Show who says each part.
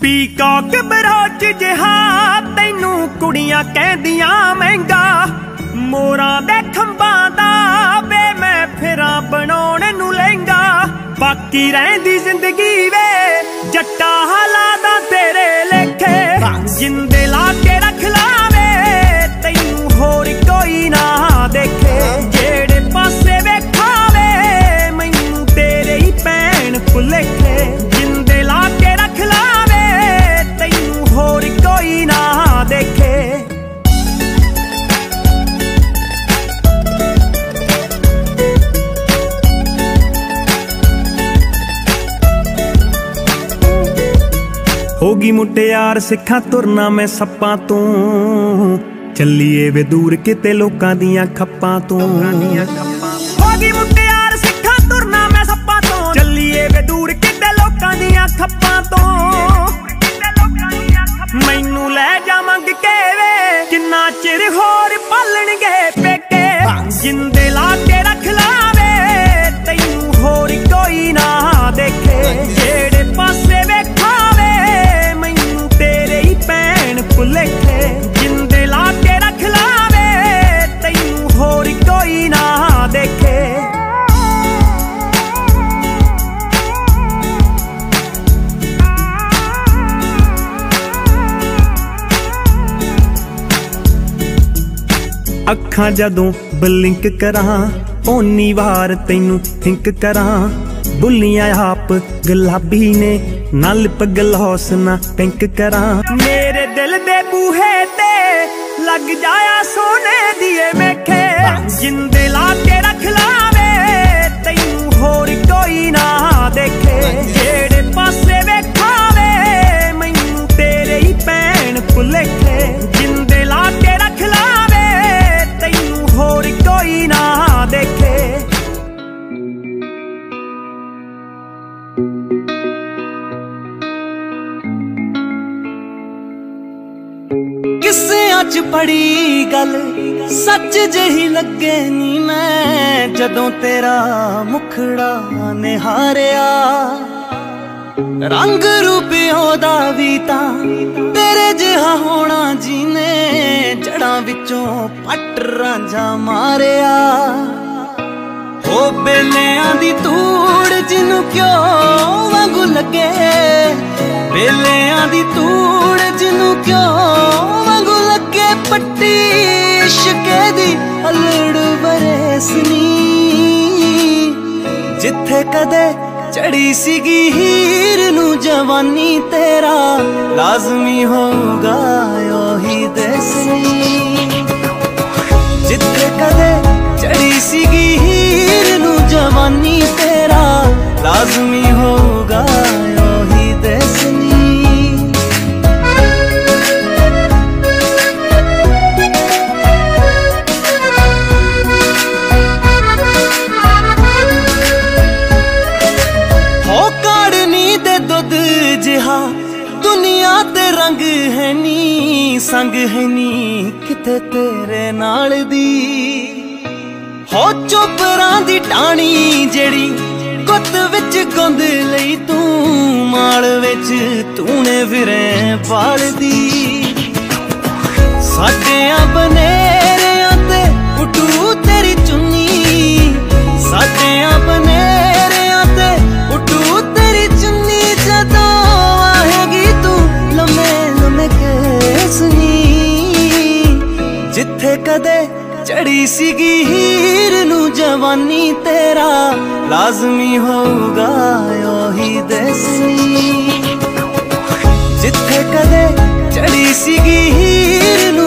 Speaker 1: Peacock बरोच जिहा तैनू कुड़ियां कहदियां महंगा, मोरां दे खंबां दा वे मैं फिरां बनाउण नूं लहंगा। बाकी रहिंदी जिंदगी वे जट्टा हालादा तेरे लेखे, जिंदे ला के रख लावे तैनू होर कोई ना देखे। जेड़े पासे वेखावे मैनू तेरे ही भैण भुलेखे, जिंदे ला के रख लावे तैनू होर कोई ना देखे। होगी मुटियार सिखा तुरना मैं सप्पां तों, चलिए वे दूर किते लोकां दियां खप्पां तों। होगी मुटियार सिखा तुरना मैं सप्पां तों, चलिए वे दूर किते लोकां दियां खप्पां तों। मैनू लै जा मंग के वे किन्ना चिर होर पालणगे पेके, जिंदे ला के रख लावे तैनू होर कोई ना देखे। जेड़े पासे वेखावे मैनू तेरे ही भैण भुलेखे, जिंदे ला के रख लावे तैनू होर कोई ना देखे। अखां जदों बलिंक करां ओनी वार तैनू थिंक करां, बुलियां आप गुलाबी ने नाल पगलौस ना पिंक करां। मेरे दिल दे बूहे ते लग जाया सोने दिए मेखे, जिंदे ला के रख लावे तैनू होर कोई ना देखे। जेड़े पासे वेखावे मैनू तेरे ही भैण भुलेखे, जिंदे ला के रख लावे तैनू होर कोई ना देखे। किस्सियां च पड़ी गल सच जही लगे नी मैं, जदों तेरा मुखड़ा निहारिया। रंग रूप ओदा वी तां तेरे जिहा होना जीने, जड़ां विचों पट रांझा मारिया। हो बेलियां दी तूड़ जिनू क्यों वांगू लगे, बेलियां दी तूड़ जिनू क्यों वांगू लगे। पट्टी इश्के दी अलड़ बरेसनी, जिथे कदे चढ़ी सीगी हीर नू जवानी, तेरा लाजमी होगा ओही दसनी। जिथे कदे चढ़ी सीगी हीर नू जवानी, तेरा लाजमी होगा ओही दसनी। जिहा दुनिया ते रंग है नी, संग है नी किते तेरे नाल दी। हो चोपरां दी टाणी जेड़ी गुत विच गुंद लई तू, माल विच तूने फिरे पाल दी। साडियां बनेरियां ते उठू तेरी चुन्नी, साडियां बनेरियां ते उठू तेरी चुन्नी। जदों आएगी तू लम्हे लम्हे केसनी, जिथे कदे चढ़ी सीगी हीर नू जवानी, तेरा लाजमी होगा ओही दसनी। जिथे कदे चढ़ी सीगी हीर नू